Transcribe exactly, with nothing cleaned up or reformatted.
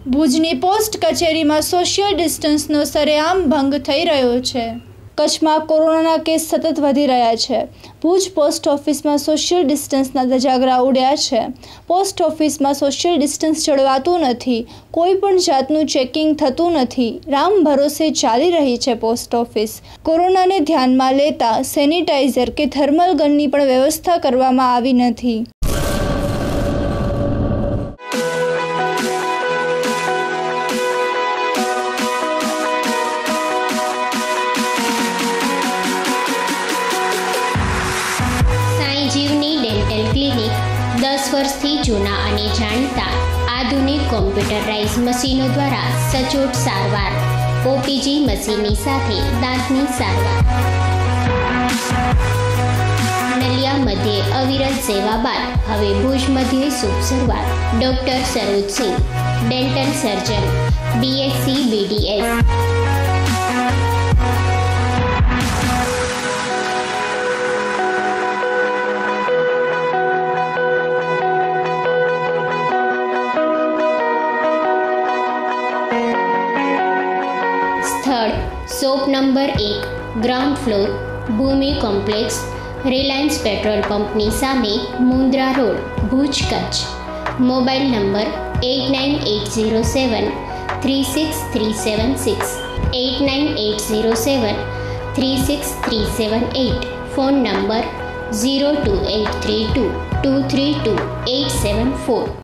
ભુજની પોસ્ટ કચેરીમાં સોશિયલ ડિસ્ટન્સનો સરેઆમ ભંગ થઈ રહ્યો છે। કચ્છમાં કોરોનાના કેસ સતત વધી રહ્યા છે। ભુજ પોસ્ટ ઓફિસમાં સોશિયલ ડિસ્ટન્સના ધજાગરા ઉડ્યા છે। પોસ્ટ ઓફિસમાં સોશિયલ ડિસ્ટન્સ જળવાતું નથી, કોઈ પણ જાતનું ચેકિંગ થતું નથી। રામ ભરોસે ચાલી રહી છે પોસ્ટ ઓફિસ। કોરોનાને ધ્યાનમાં લેતા સેનિટાઈઝર કે થર્મલ ગનની પણ વ્યવસ્થા કરવામાં આવી નથી। જીવની ડેન્ટલ ક્લિનિક દસ વર્ષથી જૂના અને જાણીતા આધુનિક કોમ્પ્યુટરાઇઝ મશીનો દ્વારા સચોટ સારવાર, ઓપીજી મશીનની સાથે દાંતની સારવાર। નલિયા મધ્યે અવિરત સેવા બાદ હવે ભુજ મધ્યે શુભ શરૂઆત। Doctor Saroj Singh, dental surgeon, BSc BDS. સ્થળ shop number one, ground floor, Bhumi complex, Reliance petrol પંપની સામે, Mundra road, Bhuj, Kutch. Mobile number eight nine eight zero seven three six three seven six, eight nine eight zero seven three six three seven eight. Phone number zero two eight three two two three two eight seven four.